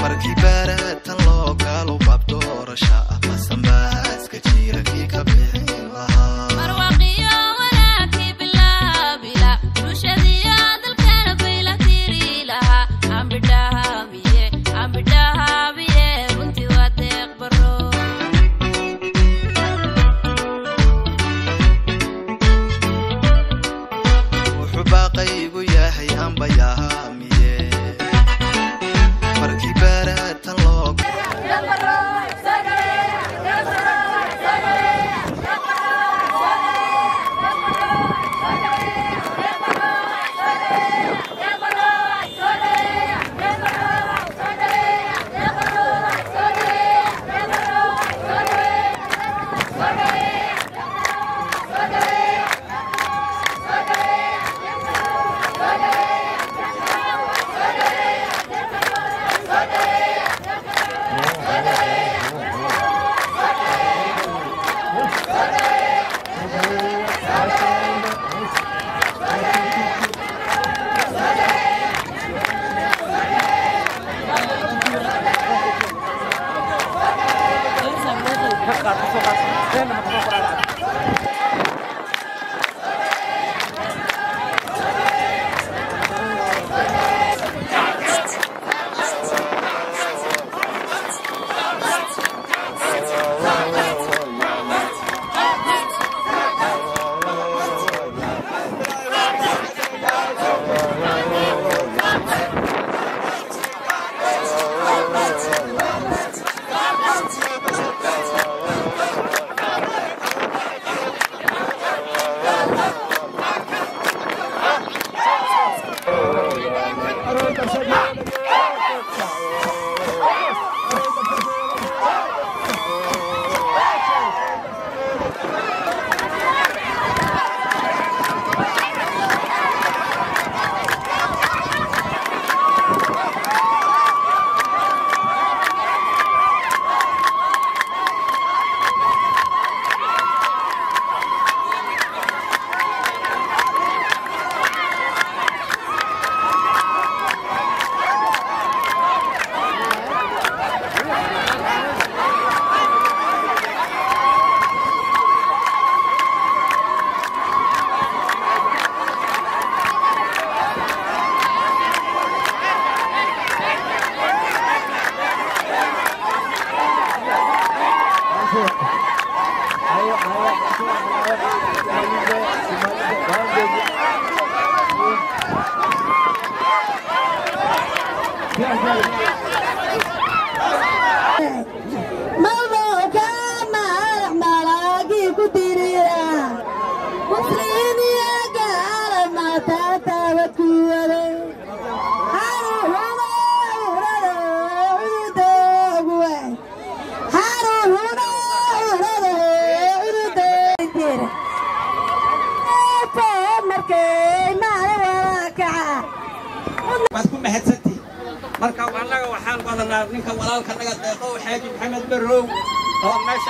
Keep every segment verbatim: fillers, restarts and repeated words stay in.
ninka walaalka naga deeqo xaaji maxamed barrow oo meesha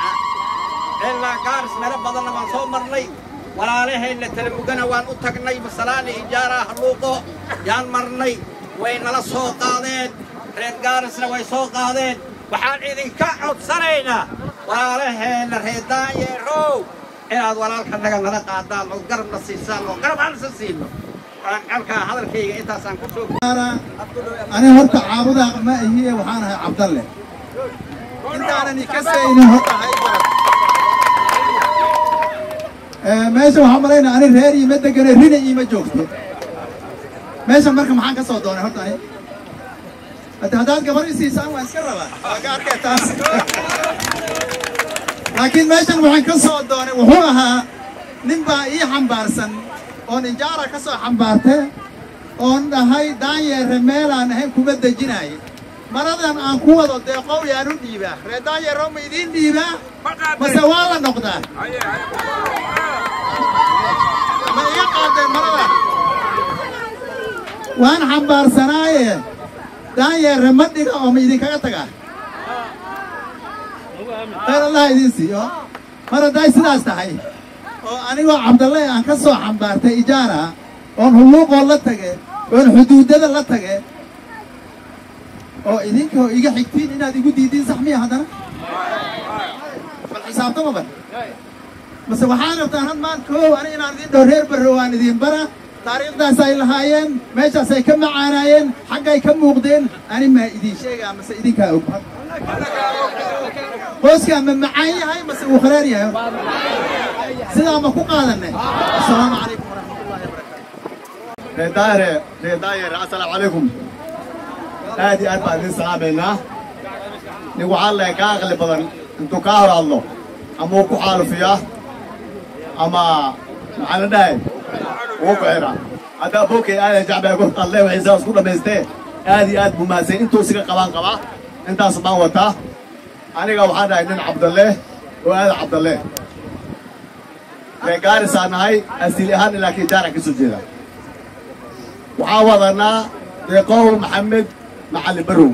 ilaa gaaris meel badan waan soo marnay walaalahayna talmugana waan u tagnay masalaani ijaara haluuqo yaan marnay way nala soo qaadeen reer gaarisna way soo qaadeen waxaan idinka codsanaynaa walaalahayna reer daanyeerow inaad walaalka naga nala qaadaan oo garabna siisaan oo garab aan siino أنا هرت عابدا ما هي وحنا عبد الله. أنت أنا نكسين هرت هاي. ما يسوى حملين أنا رهري متى كنا رينا يما جوفته. ما يسوى مركم حاجة صوتنا هرت هاي. التهداد قبل يسيسان واسكرها. أقار كتاس. لكن ما يسوى محن كصوتنا وهوها نبى إيه حمبارسن. on ijaara ka soo xambaartay on dhahay daanyeer meelaan ahayn kuma dajinay maradan aan ku wado deeqow yaan u dhiibaa reer daanyeer ma idin dhiibaa mase waa la noqdaa ma iga qaadeen marada waan xambaarsanaaye daanyeer ma dhiga oo ma idin kaga tagaa khayr allah idin siiyo maraday sidaas tahay oo anigoo Cabdalle aan ka soo xambaartay ijaara oo huluuqo la tagay oo xuduudada la tagay oo idinka iga xigtiin inaad igu diidiin sax miya haddana bal xisaabtama bal bas waxaan rabtaan had maan koow ani inaan idin dhaho reer barro waan idin bara taariikhdaas ay lahaayeen meeshaas ay ka macaanaayeen xaggay ka muuqdeen ani maa idin sheegaa mase idinkaa og qoyskaa ma macaan yahay mase uu kharaar yahay sidaa ma ku qaadanay assalaamu calaykum waraxmatullaahi wabarakaatu reer daahire reer daahire assalaamu calaykum aad iyo aad baan idin salaamaynaa nin waxaa lehay kaa aqli badan intuu kaa hor hadlo ama uu ku xaalufiyaa ama maxaa la dhahay wuu ku xiraa haddaa bookay aadan jacbaa ku hadlee waxay saas ku dhammaystee aad iyo aad buu mahadsan intuu siga qabaan qabaa intaas baan wataa aniga waxaan dhahay nin cabdalle oo aadan cabdalle reer gaarisaa nahay asiili ahaan laakiin jaarac ka soo jeeda waxaa wadanaa deeqow maxamed macalin barrow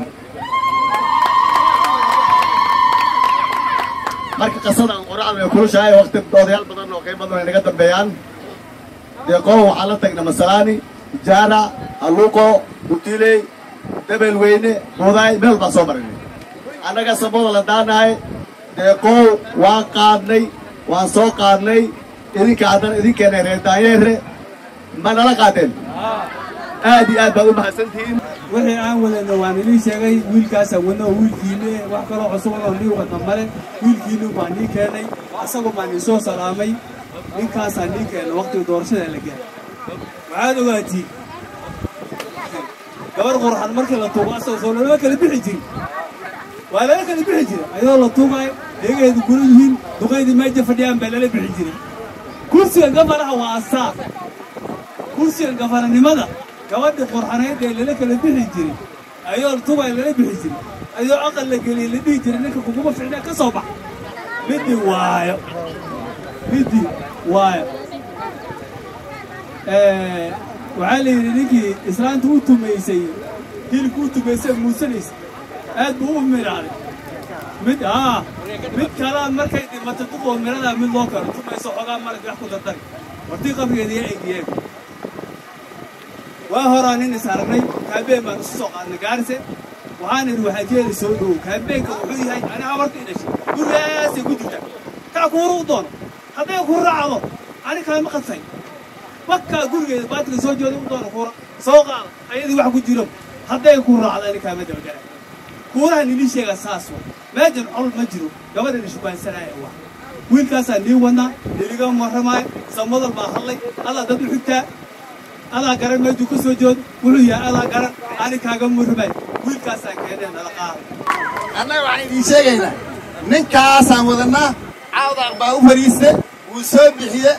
marka qisada aan qoraxda way kulushahay waqti odayaal badan oo qiimo badan ay naga dambeeyaan deeqow waxaan la tagnay masalaani jaarac halluuqo butiley debel weyne buudaay meel baan soo marinay annaga samooda la daanahay deeqow waan qaadnay waan soo qaadnay idinka haddana idinkeena reer daanyeere ma nala qaadeen aad iyo aad baad u mahadsantihiin wixii aan wadana waan idin sheegay wiilkaasa wadna oo wiilkiine wax kaloo cusub oo nii wadna male wiilkiinu baa nii keenay asagu baan ii soo salaamay ninkaasaa nii keenay waqtiga doorashada la gaaray waxaad ogaatiin gabar qurxan markii la tuugo asagoo soo lama kala bixi jirin waa lala kala bixi jira ayadoo la tuugayo deegaheedu kula yihiin duqaydii meesha fadhiyaan baa lala bixi jiray kursiga gafanaha waa asaar kursiga gafananimada gabadhi qurxanayd ee lala kala bixi jiray ayadoo tugay lala bixi jiray ayadoo aqal la geliyey la dhihi jiray ninka kuguma ficnaa ka soo bax midii waayo midii waayo waxaa la yidhi ninkii islaanta u tumaysay hilibka u tumaysay muusanaysa aad buu u miraaday mid aa mid kalaa markay dhimatay duqoo miradaa mid loo karo tumayso xoogaa malag wax ku dardari wartii qabrigeeda yaa egiyeen waa horaa nin is aragnay kaabeen baan isu soo qaadnay gaarise waxaan idhi waxaa jeeli soo dhowow kaabeenka wuxuu yahay ani habarta i dhashay gurigaasay ku jirtaa kaa kuuru u doono hadday ku raacdo ani kaama qadsay bakkaa gurigeeda baatiga soo jeeda u doono kuura soo qaada ayadii wax ku jiro hadday ku raacdo ani kaama dabagala kuuraha nilii sheegaa saas wa meejan col ma jiro gabadha dhishubaansanaaya waa wiilkaasaa nii wadnaa niliga warramaayo samadal baa hadlay adaa dad u xigtaa adaa garan meejuu ka soo joodo wuxuu yahay adaa garan ani kaaga murmay wiilkaasaan keenee nala qaada annaga waxaan idiin sheegaynaa ninkaasaan wadannaa caawdaaq baa u fariiste wuu soo bixiye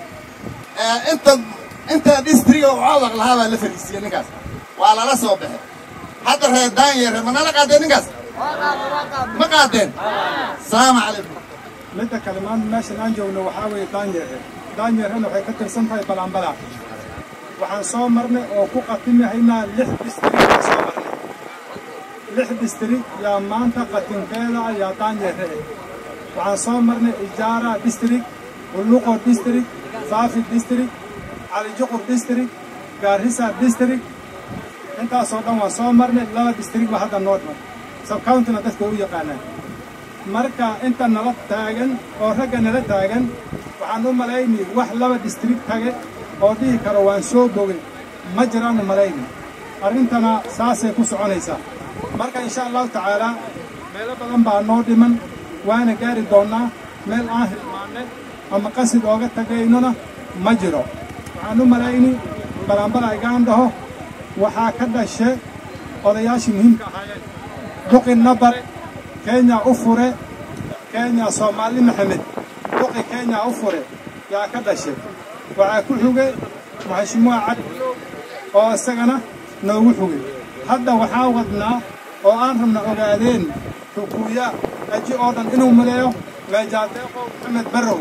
inta inta distriga oo caawdaaq lahaa baa la fariisiye ninkaas waa lala soo baxay hadda reer daanyeere ma nala qaadeen ninkaas ma qaadeen salaamu calaykum midda kale maanta meeshan aan joogno waxaa weeye daanyeere daanyeerena waxay ka tirsan tahay balaanbalaa waxaan soo marnay oo ku qatimihaynaa lix distrik aan soo marnay lix distrik yaa maanta qatinkeeda ayaa daanyeere eh waxaan soo marnay ijaara distrik hulluqo distrik faafi distrik calijuqur distrik gaarhisa distrik intaasoo dhan waan soo marnay laba distrik baa hadda noo dhiman subcountina dadka u yaqaanaan marka inta nala taagan oo ragga nala taagan waxaan u malaynay wax laba distrik tage oo dhihi karo waan soo bogay ma jiraanu malayni arrintana saasay ku soconaysaa marka insha allahu tacaalaa meelo badan baa noo dhiman waana gaari doonnaa meel aan hilmaanne ama qasid ooga tagaynona ma jiro waxaan u malayni balaanbala igaan dhaho waxaa ka dhashe odayaashii muhiimka ahaayeen duqi nabare kenya u fure kenya soomaali maxamed duqi kenya u fure yaa ka dhashe waxaa ku xugay maxashimuha cali oo isagana noogu xugay hadda waxaa wadnaa oo aan rabna ogaadeen xukuuya aji oo dhan inuu maleeyo meejaadeeqow maxamed barrow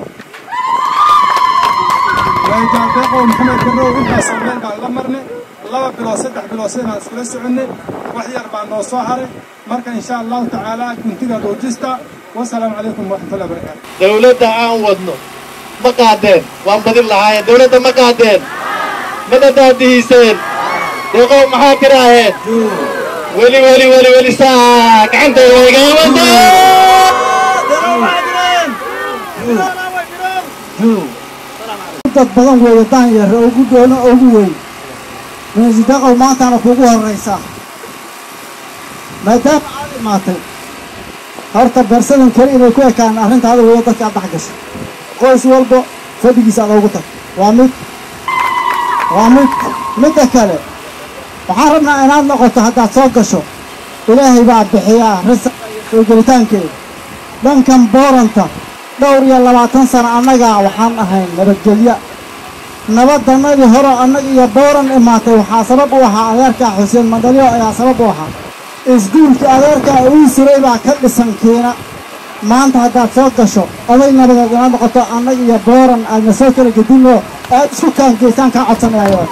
meejaadeeqow maxamed barrow intaasoo meel baan la marnay laba bilood saddex bilood sidaan iskula soconnay wax yar baa noo soo haray marka insha allahu tacaalaa guntiga dhoojista wasalaamu calaykum waraxmatullahi wabarakaatu dawladda aan wadno ma qaadeen waan badin lahaayeen dawladda ma qaadeen ma dadaadihiiseen deeqow maxaa kiraaheen ولي ولي ولي ولي ساك عند الويقام dad badan weeye daanyar ugu doono ugu weyn meesdaqow maantana kugu horeysa maadaama aad imaatay horta bersadan kale inay ku ekaan arrintaada weeye dadka aad dhex gasho qoys walba fadhigiisa aad ugu tag waa mid waa mid midda kale waxaan rabnaa inaad noqoto haddaad soo gasho ilaahay baa bixiyaa risaq soo gelitaankeeda dhankan booranta dhowr iyo labaatan sano annagaa waxaan ahayn nabadgelyo nabadannadii hore annaga iyo booran imaatay waxaa sabab u ahaa adeerkaa xuseen mandalyo ayaa sabab u ahaa isguulka adeerkaa uu siray baa ka dhisan kiina maanta haddaad soo gasho oday nabadeed inaad noqoto annaga iyo booran aadna soo kala gedinoo aad isku kaangeysaan kaa codsanayayo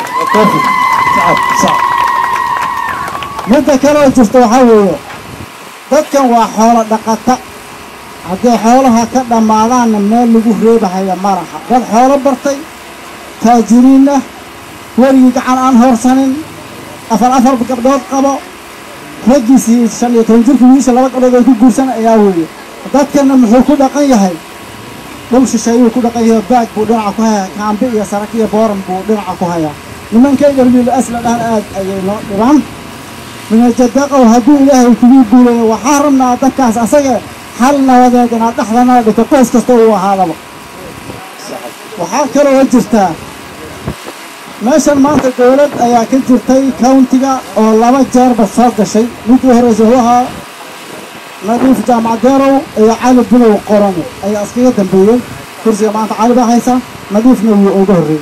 midda kale oo jirta waxaa weeye dadkan waa xoolo dhaqata hadday xoolaha ka dhammaadaanna meel lagu reebahaya malaha dad xoolo bartay taajiriinna werigii gacan aan horsanin afar afar gabdhood qabo raggiisii shan iyo toban jirkii wiisha laba gabdhood ay ku guursan ayaa weeye dadkanna muxuu ku dhaqan yahay dhul shisheeyuu ku dhaqan yahay baag buu dhinaca ku hayaa kaambi iyo saraki iyo booran buu dhinaca ku hayaa nimankayga wiil asla dhahan aad ayay noo dhibaan minajadaqow hadduu ilaahay kugu guuleeyo waxaa rabnaa dadkaas asaga hal nabadeed inaad dhexdanada dhigto qoys kasta uu ahaadaba waxaa kaloo jirtaa meeshan maanta dowlad ayaa ka jirtay countiga oo laba jeerba soo gashay midii horeysa uu ahaa nadiif jaamacadeerow iyo cali bilow qorane ayaa iskaga dambeeyey kursiga maanta cali baa haysa nadiifna wuu uga horreeyey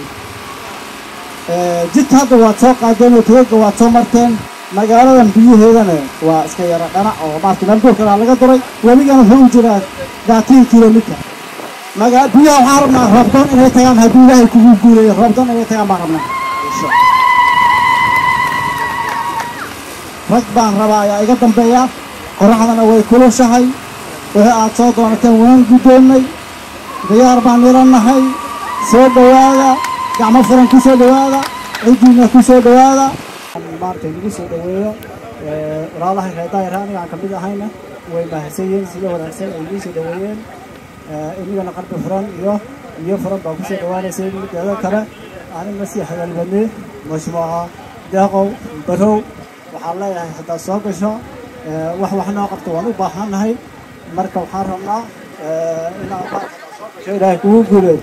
jidka hadda waad soo qaadeen oo togaga waad soo marteen magaaladan biyaheedana waa iska yara dhanac oo maarta meel goolkana laga duray weligana wuxuu u jiraa daatiin kilomitir maga biyaha waxaan rabnaa roobdoon inay tagaan hadduu ilaahay kugu guuleeyo roobdoon inay tagaan baan rabnaa rag baan rabaa ayaa iga dambeeya qoraxdana way kulushahay wixii aad soo doonateen waan guddoonnay diyaar baan nilannahay soo dhowaada gacmo furan ku soo dhowaada cidiina ku soo dhowaada maartay lagu soo dhaweeyo walaalahay reedaayra aniga aan ka mid ahayna way mahadsan yihiin sida wanaagsan ay igu soo dhaweeyeen inagana qalbi furan iyo iyo furan baa ku soo dhawaanaysay mideeda kale aniga si xayalbane mashruuca deeqow barow waxaan leeyahay haddaad soo gasho wax wax noo qabto waan u baahannahay marka waxaan rabnaa inaan soo gasho ilaahay kugu guuleeyo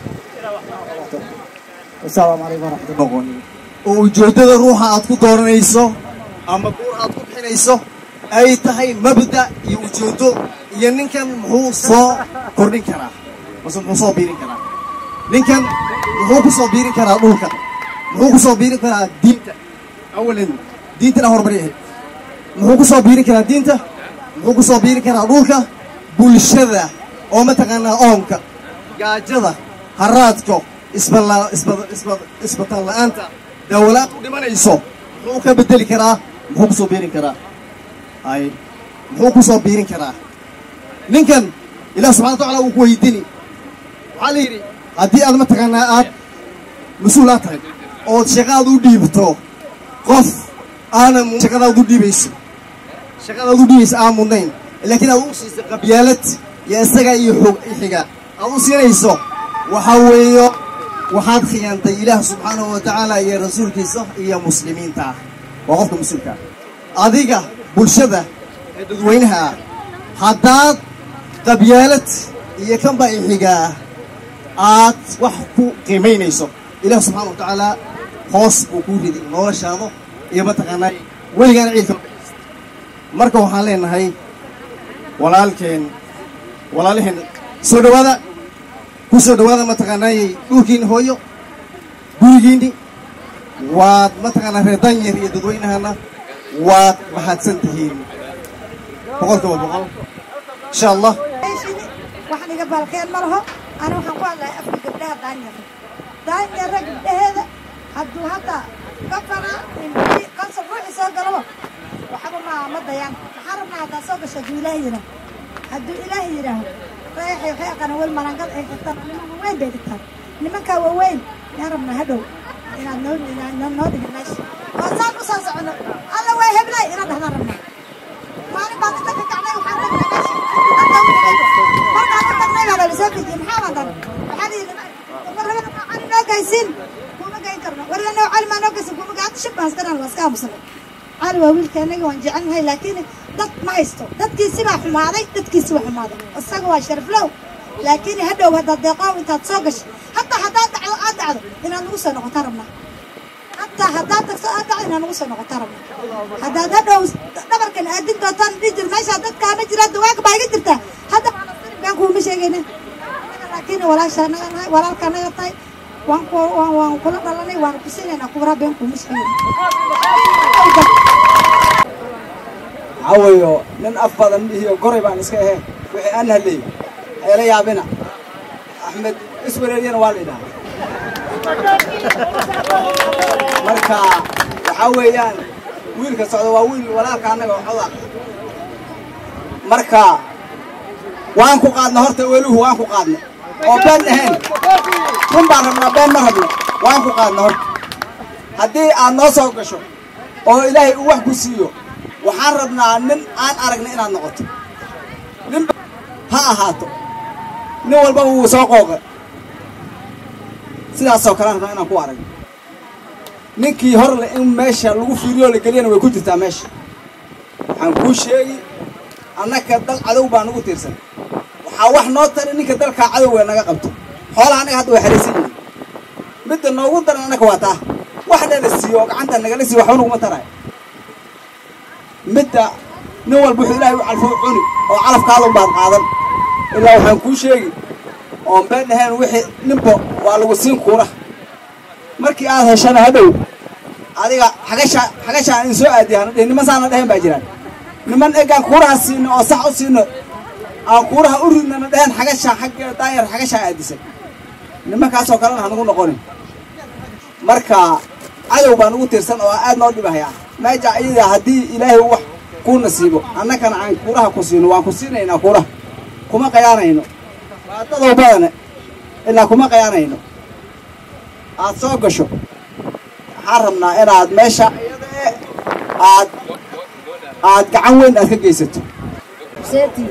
assalaamu calaykum waraxmatullahi oo ujeeddada ruuxa aad ku dooranayso ama guur aad ku bixinayso ay tahay mabda iyo ujeeddo iyo ninkan muxuu soo kordhin karaa mase muxuu soo biirin karaa ninkan muxuu ku soo biirin karaa dhulka muxuu ku soo biirin karaa diinta awalan diintana horumari ahayd muxuu ku soo biirin karaa diinta muxuu ku soo biirin karaa dhulka bulshada oo mataqaanaa oonka gaajada haraadka isbataan la'aanta dawlaad u dhimanayso muxuu ka bedeli karaa muxuu ku soo biirin karaa hay muxuu ku soo biirin karaa ninkan ilaah subxana watacaala uu ku weydiini waxaa la yidhi haddii aad mataqaanaa aad mas-uulaad tahay ood shaqaad u dhiibto qof aanan shaqadaad u dhiibayso shaqadaad u dhiibayso aan mudnayn laakiin aad u siisay qabyaalad iyo isaga iyo xoog xiga aad u siinayso waxaa weeyo waxaad khiyaantay ilaah subxaanahu wa tacaala iyo rasuulkiisa iyo muslimiinta ah waa qofka mas-uulka adiga bulshada ee dadweynaha ah haddaad qabyaalad iyo kanba ixigaa aad wax ku qiimaynayso ilaah subxaana wa tacaala hoos buu kuu riday noloshaado iyo mataqaanaa weligaana ciidka marka waxaan leenahay walaalkeen walaalaheen soo dhowaada ku soo dhowaada mataqaanaayey dhulkiina hooyo gurigiinni waad mataqaanaa reer danyar iyo dadweynahana waad mahadsan tihiin boqolkiiba boqol insha allah waxaan iga baalkeen ma laho ani waxaan ku hadlahay afka gabdhaha daanyara daanyara gabdhaheeda hadduu hadda gafana qasab ruuxii soo galaba waxba ma ma dayaan waxaan rabnaa haddaa soo gasho hadduu ilaahi yidhaaho hadduu ilaahi yidhaaho reexay waxay aqaana wel marangad ay xirtaan niman waaweyn bay dhigtaan nimankaa waaweyn yaan rabnaa hadhow inaad noo noo dhigin meesha oo saan u soo socono alla waa heblay inaad dhahdaan rabnaa maalin baan inta ka kacnay waxaan tagnay meesha hadda markaan u tagnay baa la soo fidiyey maxaa wadan waxaa la yidhi warrabada cali noo gaysin kuma gayn karno warrabada cali maa noo gaysin kuma gayn shib baan iska dhan waa iska aamusanay cali waa wiilka anaga waan jecelnahay laakiin dad ma haysto dadkiisi baa xumaaday dadkiisi waa xumaaday isaga waa sharaflow laakiin hadhow haddaad deeqow intaad soo gashay hataa haddaad dhacdo aad dhacdo inaad nagu soo noqotaa rabnaa hataa haddaad tagto aad dhacdo inaad nagu soo noqotaa rabnaa haddaad hadhow dhabarkan aadin doontaan dhijir meeshaa dadkaana jira dawaaga baa iga jirtaa hadda baan kuuma sheegayna laakiin walaasha anaga nahay walaalka anaga tahay waan ku waan waan kula dhalanay waan ku siinaynaa kubraa been kuuma sheegayna عويو من أفضل هي قريبة عن إسكاه وحي أنها لي إلى يابنا أحمد اسمه لين والدنا مركا عويان ويل كسر وويل ولا كان وحضر مركا وانكو قادنا هرت ويلوه وانكو قادنا وبين هين كم بعرفنا بين مرحبنا وانكو قادنا هرت هدي الناس وقشوا أو إلهي وح بسيو waxaan rabnaa nin aan aragna inaad noqoto nin ha ahaato nin walba uu soo qooqay sidaasoo kale rabnaa inaan ku aragno ninkii hor le in meesha lagu fiiriyo la geliyana way ku jirtaa meesha waxaan kuu sheegi annaka dal cadow baa nagu tiirsan waxaa wax noo tari ninka dalkaa cadowga naga qabto xoolaha anaga hadda way xariisan yihiin midda noogu daran annaka waa taa wax nala siiyo oo gacanta nagala siiyo waxba naguma tarayo مدة نوال بحلاي وعلفو عوني أو علف كاظم بعد قاظم إلا وحن كل شيء ومن بين هين وحي نبو والوسين كورة مركي هذا شان هدو هذا حاجة حاجة إن سوء أديان لأن مثلا ده بيجران لمن إجا كورة السين أو صح السين أو كورة أورنا ده حاجة حاجة داير حاجة أديسن لما كاسو كلام هنقول نقولين مركا عيو بانو ترسن أو أد نودي بهيا ما جاء إذا هدي إلهي وح كون نصيبه أنا كان عن كورها كوسين وكوسين هنا كورة كم قيانا هنا ما تضرب بدنا إلا كم قيانا هنا أتصور شو حرمنا إراد مشى عاد عاد كعوين أتكيست سيتي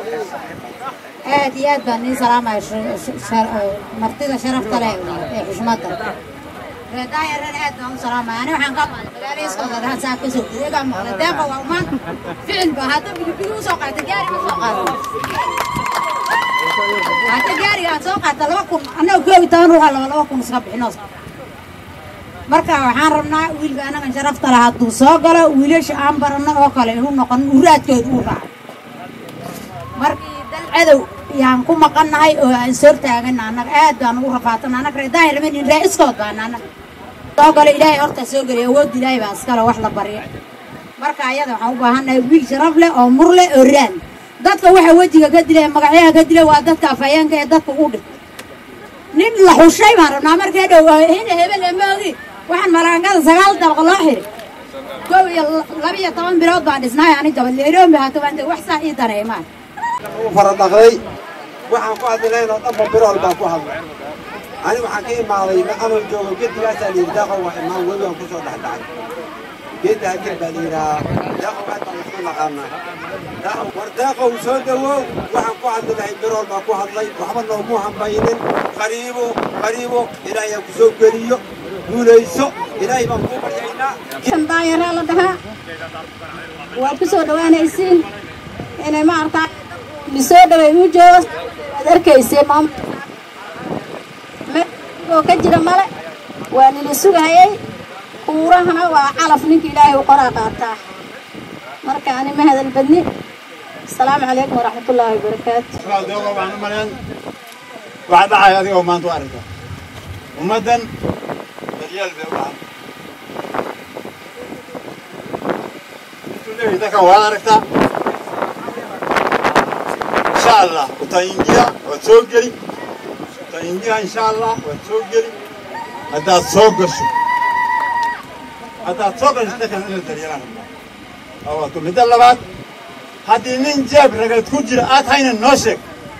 آدي آد بني سلام شر مرتدى شرف تلاقي حشمتك داير العيد هم سلام أنا وحن قبل مجالس قبل هذا ساكس وكذا قام على دافع ومان فعل بهذا بيجيبوا سوق تجاري سوق هذا تجاري سوق تلوكم أنا وكوي تنروح على لوكم سكب حناس مركا وحن ربنا ويل أنا من شرف ترى هذا سوق له ويلش عم برنا أكله إنه نقن ورات كيدورا مركي دل عدو يعني كم مكان هاي صرت أنا أنا قاعد أنا ورفعتنا أنا كره داير من الرئيس كود أنا أنا طاقة إلهي أرت سوق اليهود إلهي بس كلا واحد بريء مركا عيادة حوبها هنا ويل شرف له أو مر له أوران دتك واحد وجهه قد له مقعيها قد له وادتك فيان كي دتك قود نين لحوشي ما رنا مركا ده هنا هبل الماضي واحد مران قال سجال ده والله كوي لبيه طبعا براد بعد سنة يعني قبل اليوم بهاتوا عند وحسا إيدنا إيمان فرد غري waxaan ku hadlaynaa dhanba birool baan ku hadlay ani waxaan ka imaaday anoo joogo geedkaasa liidaqo waa imaan weli aan ku soo dhexdhacay geedda hakil baa liiraa daaqo aad baan isku naqaanaa daaqo war daaqo soo dhawow waxaan ku hadlahay birool baan ku hadlay waxba noomu hambaynin qariibo qariibo ilaahay ku soo geliyo guulayso ilaahay baan ku baryaynaa daayara la dhahaa waa ku soo dhawaanaysiin inay ma arkaa bisoo dhaway u joogo أركيسي مام ما كجرا ملا وأنا نسوقها وراها وعلى فنك إلهي وقرأ قاطع مركا أنا ما هذا البني السلام عليكم ورحمة الله وبركاته. بعد عيادي وما أنتوا عارفة ومدن ريال بيوعد تقولي إذا كان ولا عرفتها إن شاء الله وتنجيا وتوجري تنجيا إن شاء الله وتوجري هذا صوغش هذا صوغش تكن إلى الدليل أو تقول هذا اللبات هذه نينجاب رجل تكجر آتين الناشك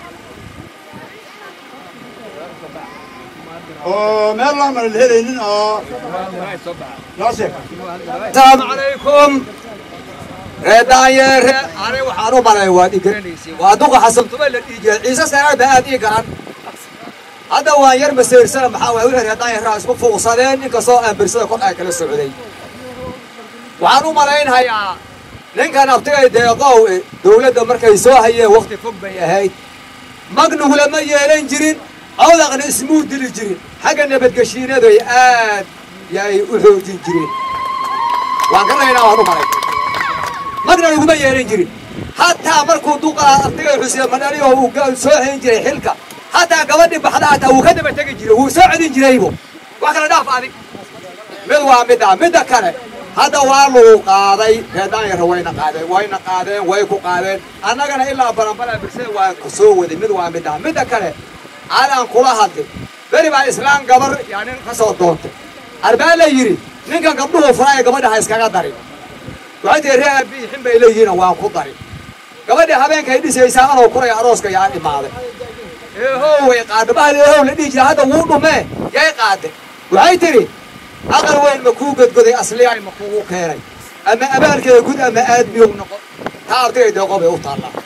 أو ما الله من الهرين أو ناشك. السلام عليكم reedaayeere ani waxaan u malay waad i garanaysiin waa duqa xasantume la dhihi jiray ciise seenaad baa aad ii garan hadda waan yar masayrsana maxaa waay wixii reedaayeeraha isku fuuqsadeen inkastoo aan bersada kor ay kala socday waxaan u malaynhayaa ninkan abtigay deeqow dowladda markay soo hayeen waqti fog bay ahayd magnugu lama yeelan jirin awdaqna ismuu dili jirin xagga nabadgeshiinaday aad yay u xoojin jireen waan ka raynaa waan u malay magna laguma yeelan jirin hataa markuu duqa abtigay xuseen madhaliyo uu soo hayn jiray xilka hataa gabadhii baxda hataa wuu ka daba tegi jiray wuu soo celin jiraybo wax kala dhaaf adig mid waa midda midda kale hadda waa lagu qaaday reedaanyara wayna qaadeen wayna qaadeen way ku qaadeen annagana ilaa baranbala birsada waan ku soo waday mid waa midda midda kale aanaan kula hadlin beri baa islaan gabar yaa nin ka soo doontay arbaa la yidhi ninkan gabdhuhu furaya gabadha ha iskaga darin waxay tihi ree aabii xin bay leeyihiina waan ku darin gabadhii habeenkay dhisaysaa anoo kuraya arooska yaa dhimaaday eehow way qaadda bahal eehow la dhihi jira hadda wuu dhumee yay qaadde waxay tidhi aqal weyn ma kuu godgoday asliyaay ma kugu keenay ama abaalkeeda gud ama aadmiyow noqon taa abtigay deeqo bay u taallaa